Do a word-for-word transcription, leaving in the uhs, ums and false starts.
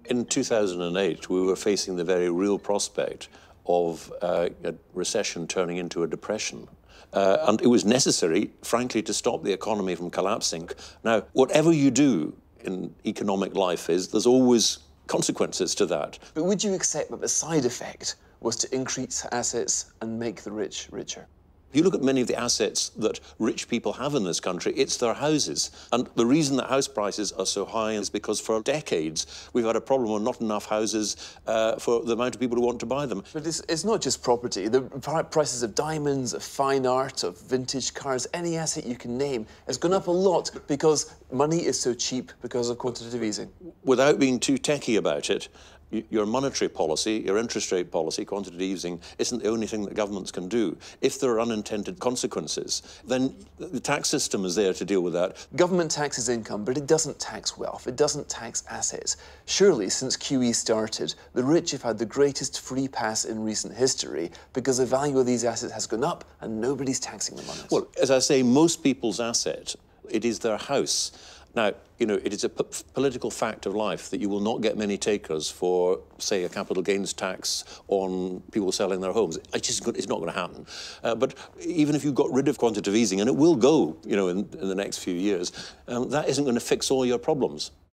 In two thousand eight, we were facing the very real prospect of uh, a recession turning into a depression. Uh, and it was necessary, frankly, to stop the economy from collapsing. Now, whatever you do in economic life is, there's always consequences to that. But would you accept that the side effect was to increase assets and make the rich richer? If you look at many of the assets that rich people have in this country, it's their houses. And the reason that house prices are so high is because for decades we've had a problem with not enough houses uh, for the amount of people who want to buy them. But it's, it's not just property. The prices of diamonds, of fine art, of vintage cars, any asset you can name has gone up a lot because money is so cheap because of quantitative easing. Without being too techie about it, your monetary policy, your interest rate policy, quantitative easing, isn't the only thing that governments can do. If there are unintended consequences, then the tax system is there to deal with that. Government taxes income, but it doesn't tax wealth. It doesn't tax assets. Surely, since Q E started, the rich have had the greatest free pass in recent history because the value of these assets has gone up and nobody's taxing them on it. Well, as I say, most people's asset, it is their house. Now, you know, it is a p political fact of life that you will not get many takers for, say, a capital gains tax on people selling their homes. It's just it's not going to happen. Uh, but even if you got rid of quantitative easing, and it will go, you know, in, in the next few years, um, that isn't going to fix all your problems.